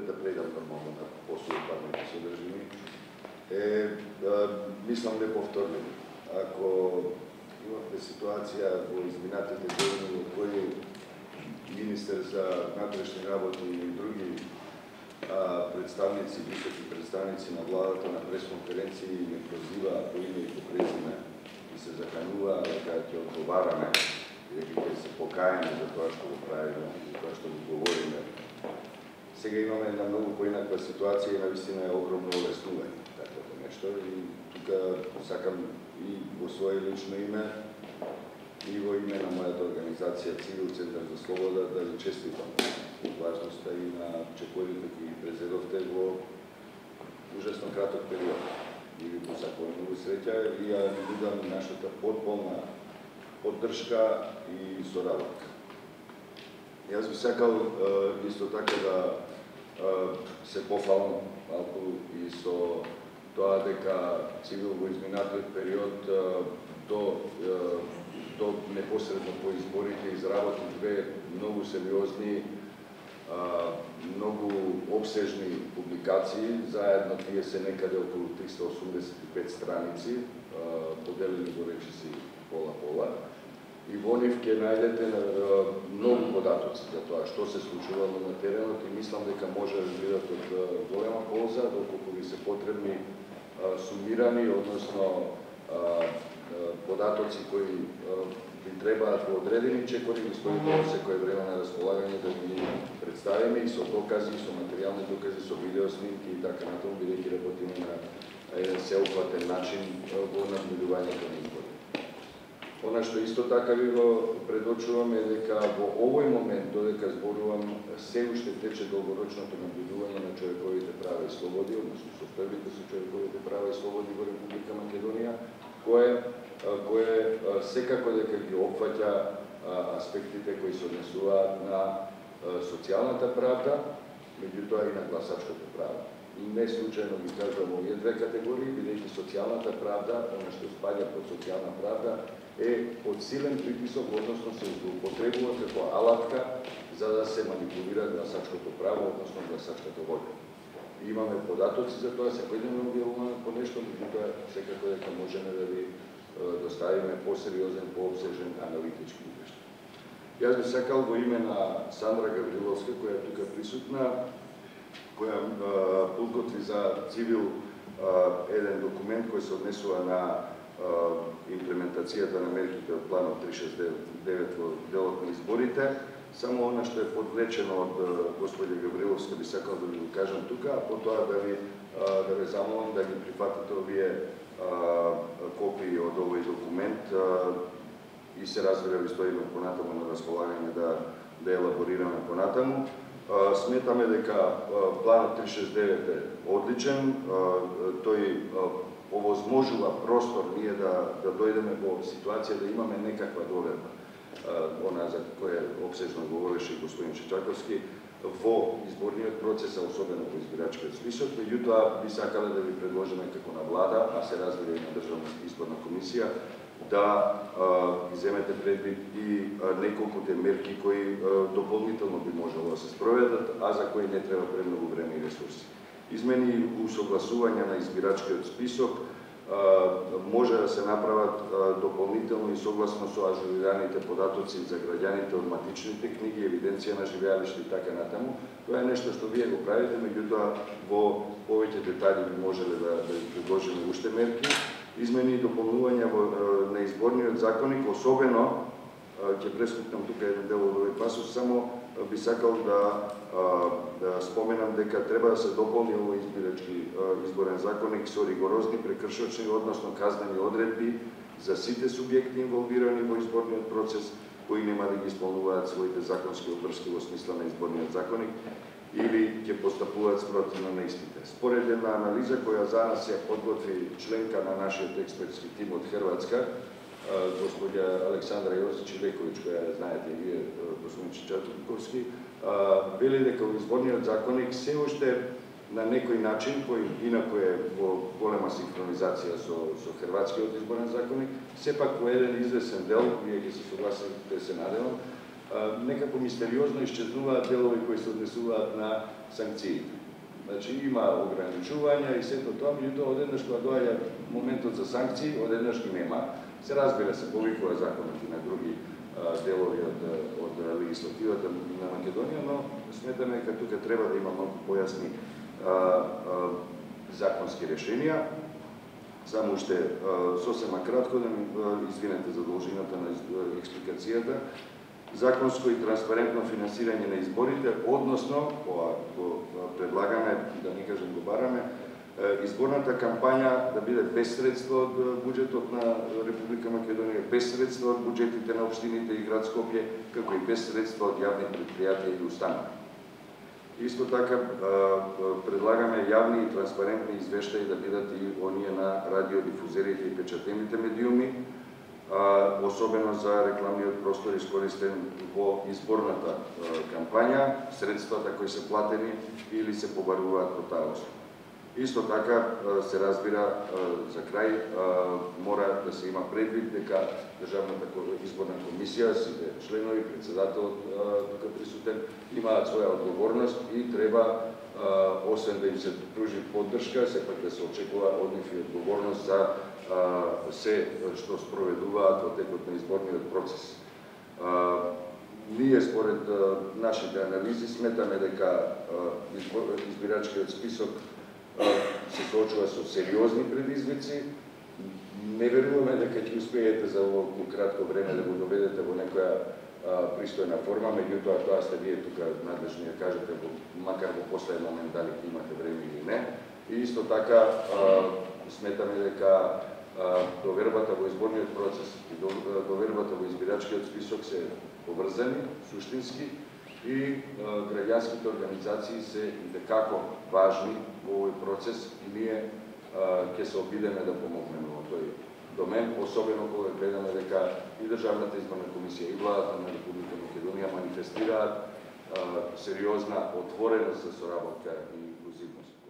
дозволите да прејдам нормално на посуетарните содржини. Мислам неповторливо. Ако имавте ситуација во изминатите години во кои министер за внатрешни работи и други представници, високи представници на владата на пресконференции не прозиваа по име и по презиме и се закануваа дека ќе одговараме и дека ќе се покаеме за тоа што го правиме и тоа што го говориме. Сега имаме една многу поинаква ситуација и навистина е огромно олеснување таквото нешто и тука сакам и во свое лично име и во име на мојата организација Цивил Центар за слобода да ви честитам важноста и на чекорите кои ги презедовте во ужасно краток период. И ви посакувам многу среќа и ја ви нудам нашата потполна поддршка и соработка. Јас би сакал исто така да се пофалам малку и со тоа дека Цивил во изминатиот период до непосредно по изборите изработи две многу сериозни, многу обсежни публикации, заедно тие се некаде околу 385 страници, поделени во речиси пола-пола. И во нив ќе најдете многу податоци за тоа што се случувало на теренот и мислам дека може да бидат од голема полза, доколку ви се потребни сумирани, односно податоци кои ви требаат во одредени чекори, ги стоите во секое време на располагање да ги представиме и со докази, со материјални докази, со видеоснимки и така натаму, бидејќи работиме на еден сеопфатен начин во надмилувањето на избори. Она што исто така ви го предочувам е дека во овој момент, додека зборувам, се уште тече долгорочното наблюдување на човековите права и слободи, односно состојбите со човековите права и слободи во Република Македонија, кое секако дека ги опфаќа аспектите кои се однесуваат на социјалната правда, меѓутоа и на гласачкото право. И не случајно ги кажувам овие две категории, бидејќи социјалната правда, она што спаѓа под социјална правда, е под силен притисок, односно се употребува како алатка за да се манипулира гласачкото право, односно гласачката волја. Имаме податоци за тоа, секој ден објавуваме по нешто, меѓутоа секако дека можеме да ви доставиме посериозен, пообсежен аналитички извештај. Јас би сакал во име на Сандра Гавриловска, која е тука присутна, која подготви за Цивил еден документ кој се однесува на имплементацијата на мерките од планот 369 во делот на изборите. Само она што е подвлечено од господја Гавриловска би сакал да ви го кажам тука, а потоа да ве замолам да ги прифатите овие копии од овој документ и се разбира ви стоиме понатаму на располагање да елаборираме понатаму. Сметаме дека планот 369 е одличен, тој овозможува простор ние да дојдеме во ситуација да имаме некаква доверба, она за која обсежно говореше господин Чечаковски, во изборниот процес, особено во избирачкиот список, меѓутоа би сакале да ви предложиме како на влада, а се разбира и на Државната изборна комисија, да земете предвид и неколкуте мерки кои дополнително би можело да се спроведат, а за кои не треба премногу време и ресурси. Измени и усогласување на избирачкиот список може да се направат дополнително и согласно со ажурираните податоци за граѓаните од матичните книги, евиденција на живеалиште и така натаму. Тоа е нешто што вие го правите, меѓутоа во повеќе детали би можеле да предложиме уште мерки. Измени и дополнување на изборниот законник, особено ќе прескокнам тука еден дел од овој пасус, само би сакал да споменам дека треба да се дополни овој изборен законник со ригорозни прекршочни, односно казнени одредби за сите субјекти инволвирани во изборниот процес, кои нема да ги исполнуваат своите законски обврски во смисла на изборниот законник или ќе постапуваат спротивно на истите. Според една анализа која за нас ја подготви членка на нашиот експертски тим од Хрватска, господја Александра Јосич-Лековиќ, која знаете и вие, господин Чечаковски, вели дека во изборниот законник се уште на некој начин, кој инако е во голема синхронизација со хрватскиот изборен законник, сепак во еден извесен дел, вие ќе се согласите, се надевам, некако мистериозно исчезнуваат делови кои се однесуваат на санкциите. Значи има ограничувања и сето тоа, меѓутоа одеднаш кога доаѓа моментот за санкции, одеднаш ги нема. Се разбира, се повикува законот и на други делови од легислативата на Македонија, но сметаме дека тука треба да има малку појасни законски решенија. Само уште сосема кратко да ми извинете за должината на експликацијата. Законско и транспарентно финансирање на изборите, односно, го предлагаме, да не кажем го бараме, изборната кампања да биде без средства од буџетот на Република Македонија, без средства од буџетите на општините и град Скопје, како и без средства од јавни предпријатија и установи. Исто така предлагаме јавни и транспарентни извештаи да бидат и оние на радиодифузерите и печатените медиуми, особено за рекламниот простор искористен во изборната кампања, средствата кои се платени или се побаруваат по таа основа. Исто така се разбира за крај мора да се има предвид дека Државната изборна комисија, сите членови, председателот тука присутен, имаат своја одговорност и треба освен да им се пружи поддршка, сепак да се очекува од нив и одговорност за се што спроведуваат во текот на изборниот процес. Ние според нашите анализи сметаме дека избирачкиот список се соочува со сериозни предизвици. Не веруваме дека ќе успеете за оволку кратко време да го доведете во некоја пристојна форма, меѓутоа тоа сте вие тука надлежни да кажете, макар во последен момент дали ќе имате време или не. И исто така сметаме дека довербата во изборниот процес и довербата во избирачкиот список се поврзани, суштински, и граѓанските организации се декако важни во овој процес и ние ќе се обидеме да помогнеме во тој домен, особено кога гледаме дека и Државната изборна комисија и владата на Република Македонија манифестираат сериозна отвореност за соработка и инклузивност.